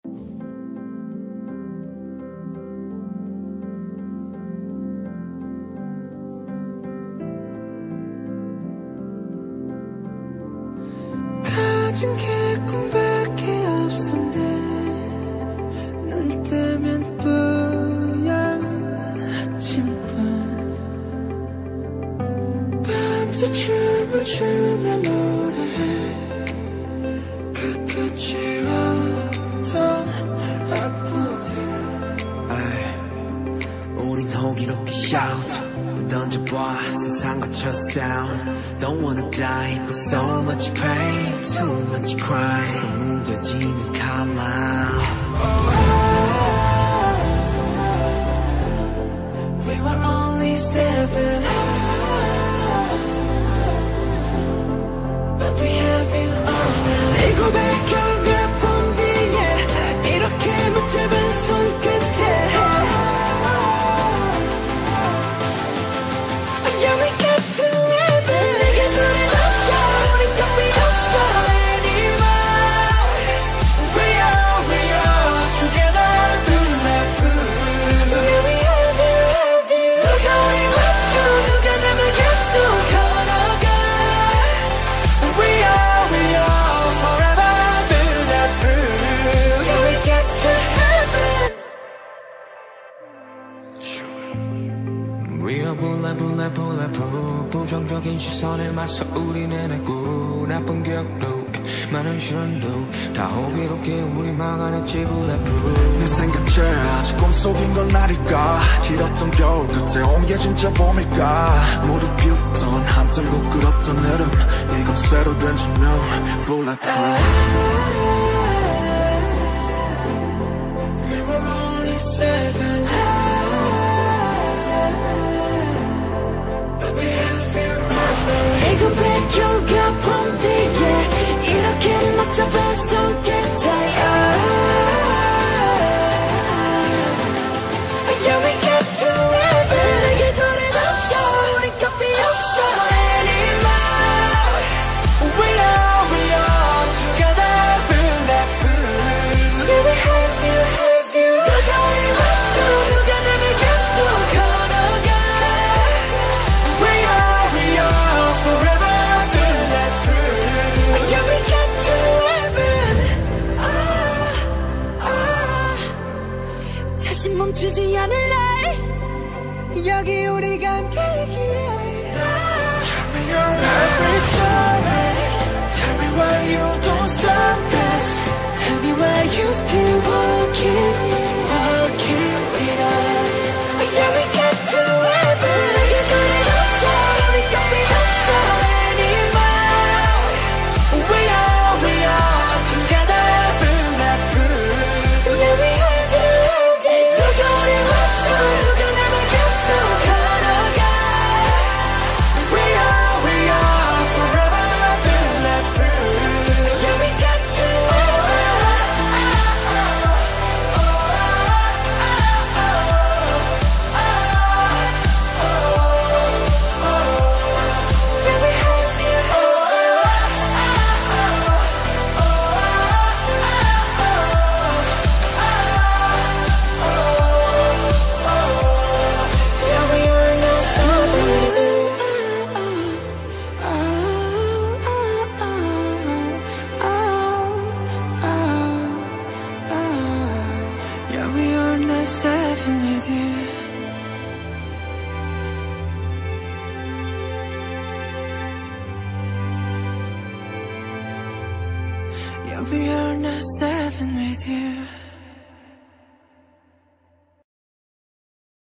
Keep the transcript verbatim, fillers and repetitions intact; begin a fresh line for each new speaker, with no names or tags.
가진 게 꿈밖에 없었네. 눈 뜨면 뿌연 아침밤 밤새 춤을 추며 노래해 그 끝이 없던 악보들.
우린 호기롭게 shout 던져봐 세상 거쳐 sound. Don't wanna die but so much pain, too much crime. 또 무뎌지는 칼날.
We were only seven, but we have you all now. 일곱의 겨울과 봄 뒤에 이렇게 붙잡은 손끝에 Yeah, we got to heaven. 내게 눈을 감자 우린 답이 없어 anymore. We are, we are together bulletproof. Yeah, we have you, have you. 누가 우리 맡겨 누가 남을 곁도 걸어가. We are, we are forever bulletproof. Yeah, we get to heaven.
We are bullet, bullet, bulletproof. 부정적인 시선에 맞서 우리 내내고 나쁜 기억도 많은 실현도 다 호기롭게 우리 막아냈지 bulletproof.
내 생각들 아직 꿈속인 건 아닐까. 길었던 겨울 끝에 온 게 진짜 봄일까. 모두 비웃던 한참 부끄럽던 흐름 이건 새로 된 조명 bulletproof.
We were only seven, but we have you all now. 일곱의 겨울과 봄 뒤에 이렇게 맞춰본 손끝에 Yeah, we get to heaven. 내게 눈을 감자 우리 겁이 없어 anymore. We are, we are together bulletproof. Yeah, we have you, have you. 누가 우리 맡겨 누가 남을 곁도 걸어가. We are, we are forever bulletproof. Yeah, we get to heaven. Ah, ah. 다시 멈추지 않을래. 여기 우리가 함께이기에.
Tell me your every story. Tell me why you don't stop this.
Tell me why you still walking, walking with us. Yeah, we get to heaven. 내게 눈을 감자 우리 겁이 없어 anymore. We are, we are together bulletproof. Yeah, we have you, have you. 누가 우리 맡겨 누가 남을 곁도 걸어가.
We are, we are forever bulletproof.
Yeah, we get to Yeah, we have you. Yeah, we are now something with you. Yeah, we are not seven with you. Yeah, we are not seven with you.